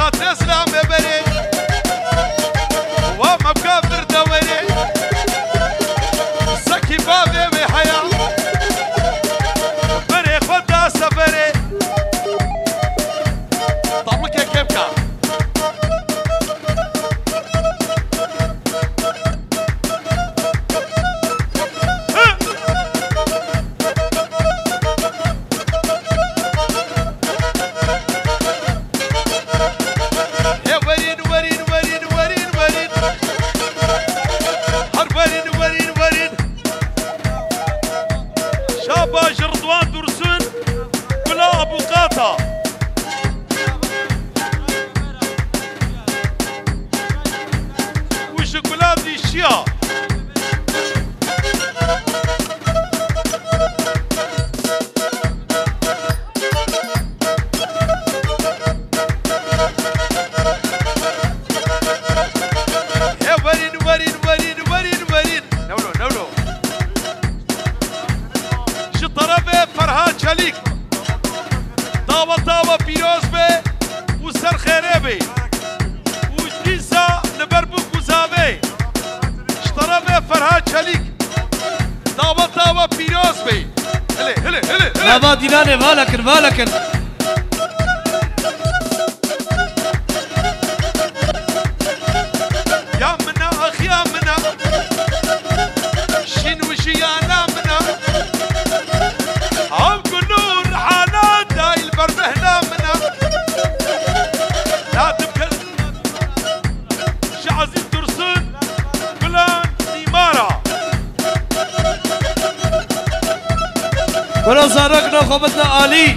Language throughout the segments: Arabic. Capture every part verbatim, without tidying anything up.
تسلم ببري وما بكافر دوري سكي بابي بحياة بري خدا سفري طعمك يا كبكة باش رضوان درسون بلا ابو قاطع وشوكولاتي الشيا يا ورين ورين ورين ورين ورين نولو نولو طرفه فرهاد شليك طاوة طاوة بيروز بي وسر خيري بي وجديسة لبربوك وزابي طرفه فرهاد شليك طاوة طاوة بيروز بي هلي هلي هلي هلي بابا ديناني بالكن بالكن يا منا اخ يا منا شين وشي انا منا عم كنور حالات داي البرمهنا منا لا تبكر شعزي ترسون بلان إمارة ولو زارقنا خوبتنا علي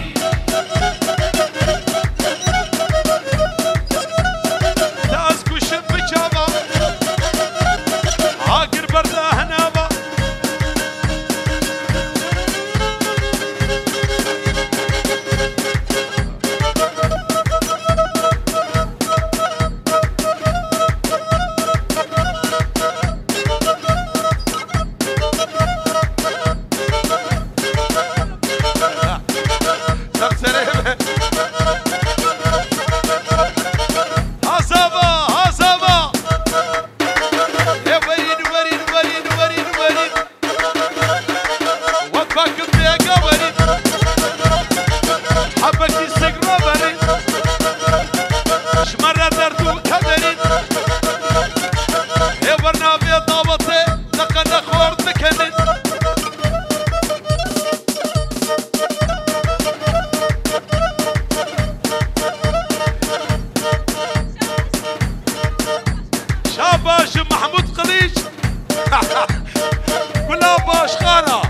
تاسكو شب بجابا عاقر بردا هنابا باش محمود قليش كلها باش خانة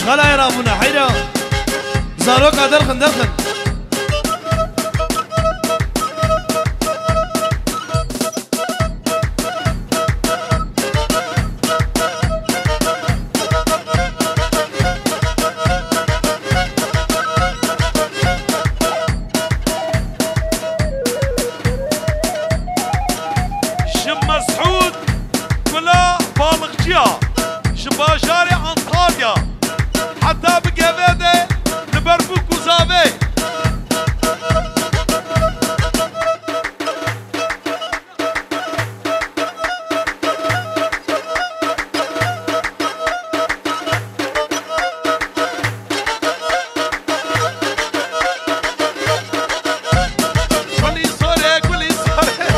خلا يرامونا حيرا زاروكا دلخن دلخن شباشاري انطاليا حتى بقبيده لبربوك وزابي قولي صوري قولي صوري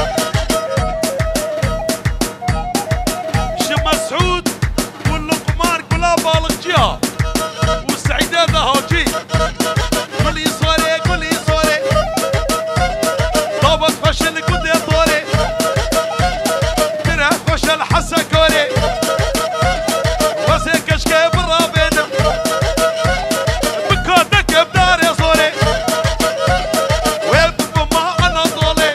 شم مسعود واللقمان كلها بالغجيها والسعيدة ذهوجي قولي صوري قولي صوري ضابط فشل قدي طوري تره فشل حسا كوري وزي كشكي برا بينم بكودك بدار يا صوري ويلتف ما انا طولي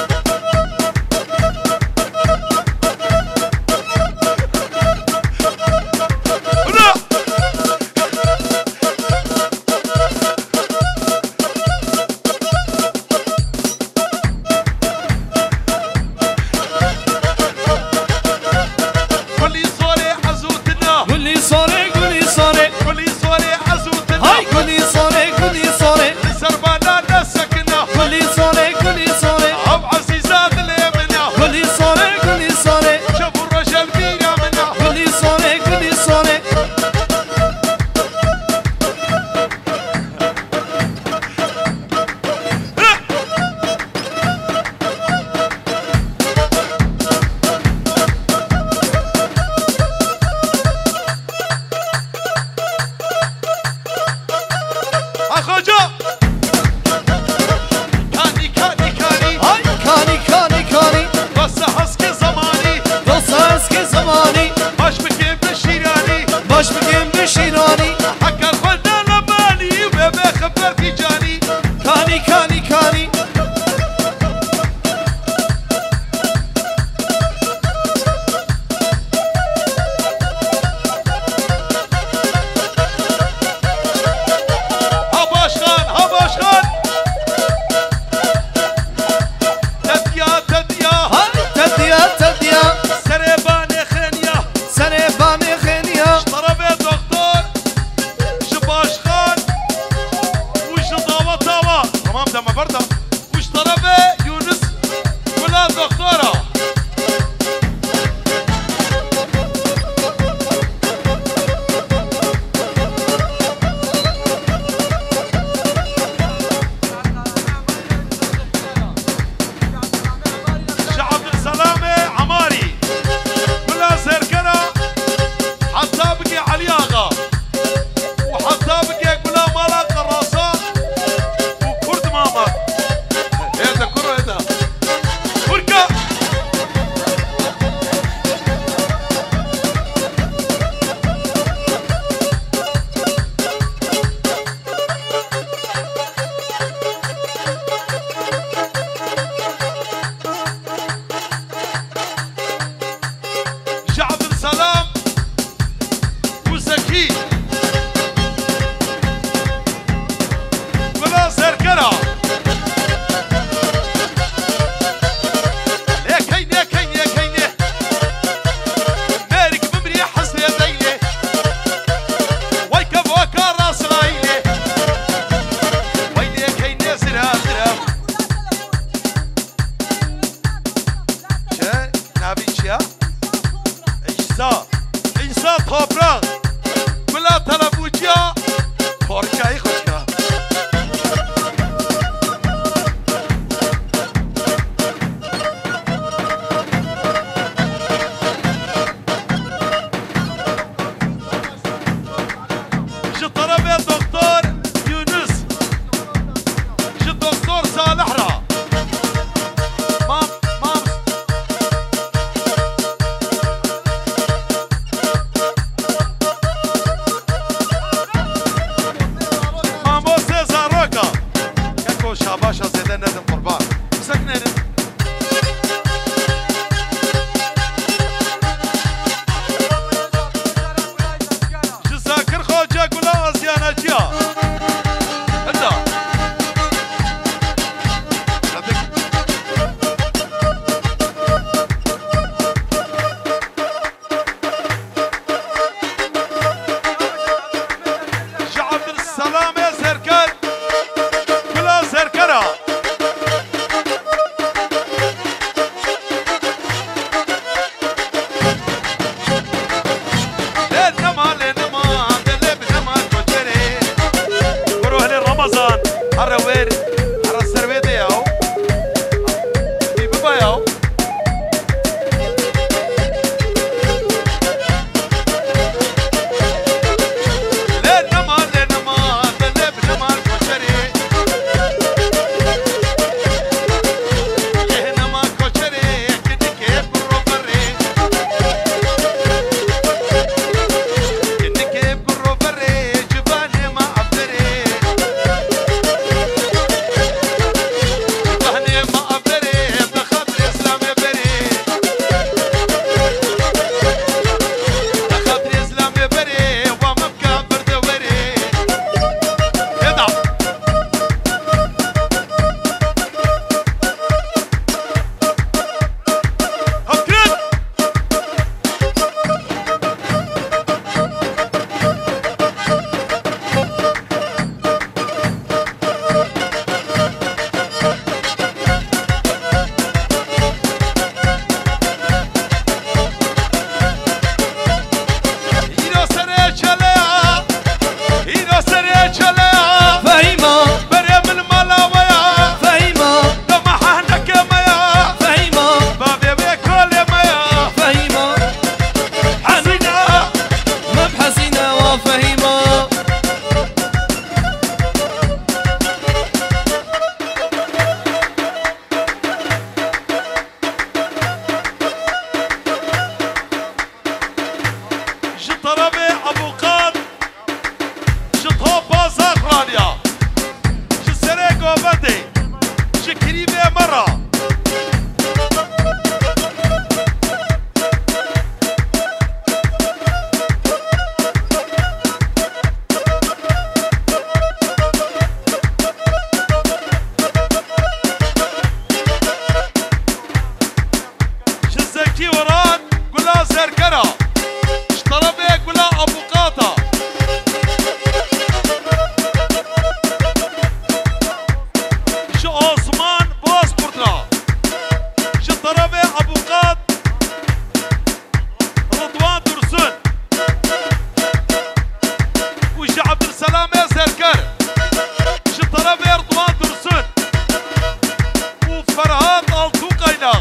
لا قولي صوري عزوتنا قولي صوري قولي صوري قولي صوري عزوتنا هاي قولي صوري قولي صوري سربانا نسكنا قولي صوري قولي صوري اب عزيزات اليمنا قولي صوري قولي صوري شوفوا الرجل بينا منا قولي صوري قولي صوري اخوجا كاني كاني كاني هاي كاني كاني كاني بس حسكي زماني دوساسكي زماني باش بكيم بالشيراني باش بكين بشيراني حكى الخلنا لماني وبيبي خبر في جاني كاني كاني كاني هباش خان هباش خان تديا تديا هاي تديا تديا سريباني خنيا سريباني خينيا ضربي دكتور شباش خان وش ضاوة تاوة تمام دم بردة وش ضربي يونس ولا دكتورة شعب سلامة عماري ولا سركرة حتى بقي علياغا وحتى بقي ولا مالا قراصة وكرد ماما هذا كره هذا كركا شعب السلام وزكي ولا سركرة يا كين يا كين يا كين مالك بمري حسن يا ديني ويكب وكا راس غايلي ويلي يا كين يا زراب زراب شا نابي شا İsa, İsa toprak, bula talabuca, korkayı koşka. Şu tarafa doktor Yunus, şu doktor Salihra. Mam, mam. سيوران قلا زرقرة اشترى بيه قلا أبو قاطة شو عثمان باسبورتنا اشترى بيه أبو قاط رضوان درسون وش عبد السلام يا زرقر اشترى بيه رضوان درسون وفرهاد ألتو قيناغ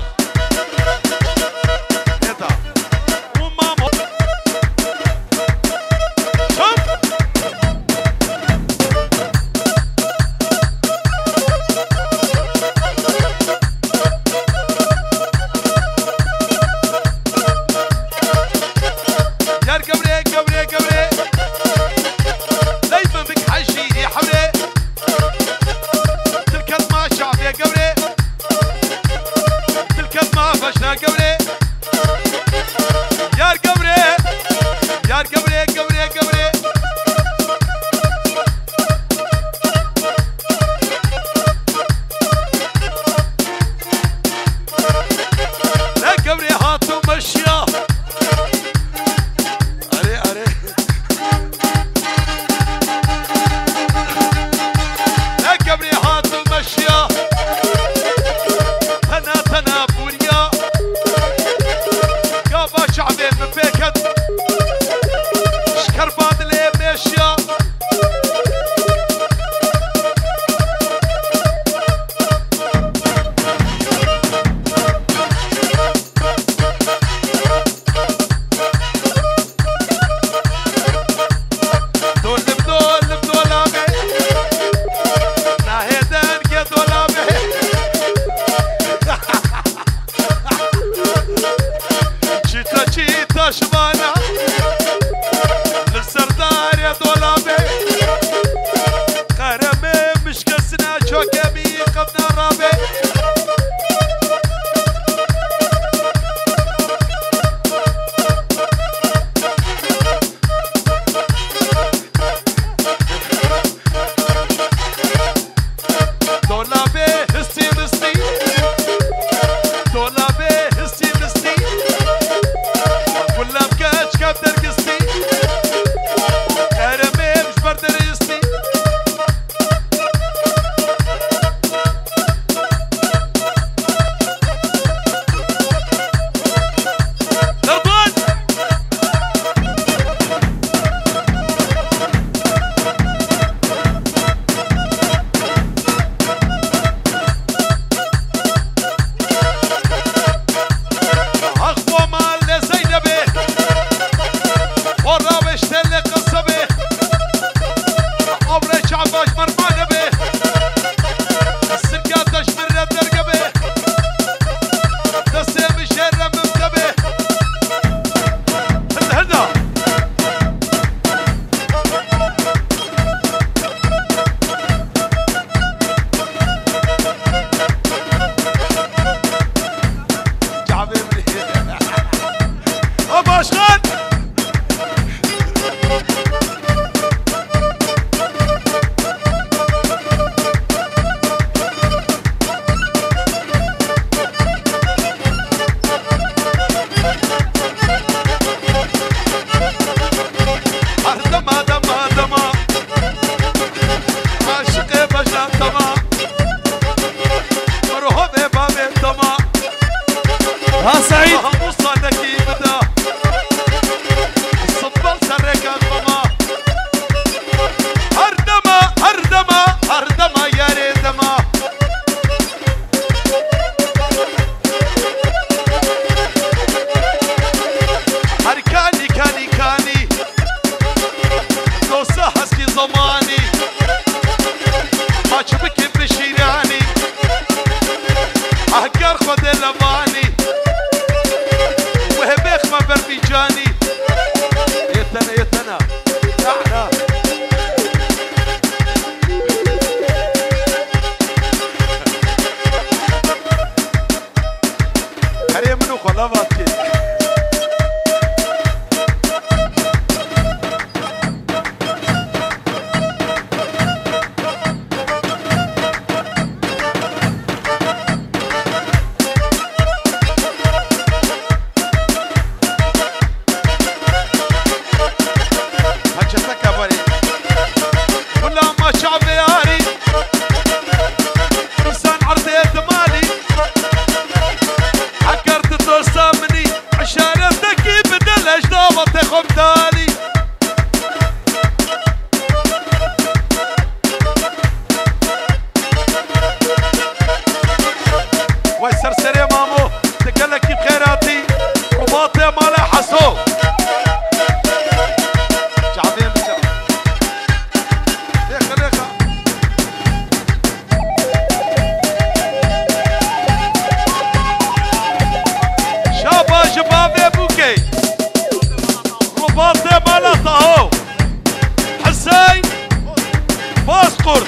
يا مامو تقلك بخيراتي رباط يا مالا حسو جعبين بجعب ليخا ليخا شابا شباب يا بوكي رباط يا مالا طاهو حسين باسقر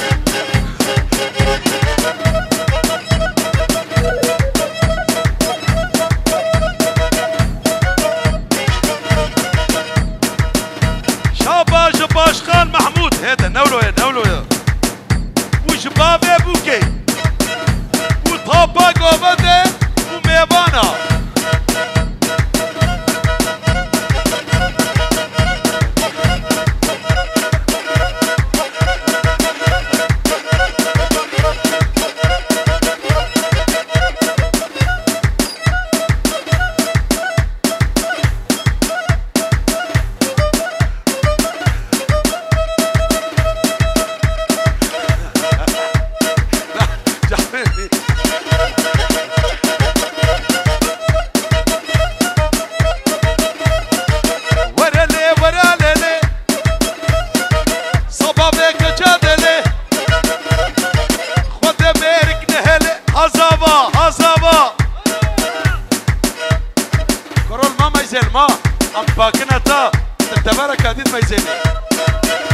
باش خان محمود هذا نولو يا نولو يا وشباب يا بوكي وطابا قوبده وميبانا ما ام باكنتا تبارك هذه ما يزيني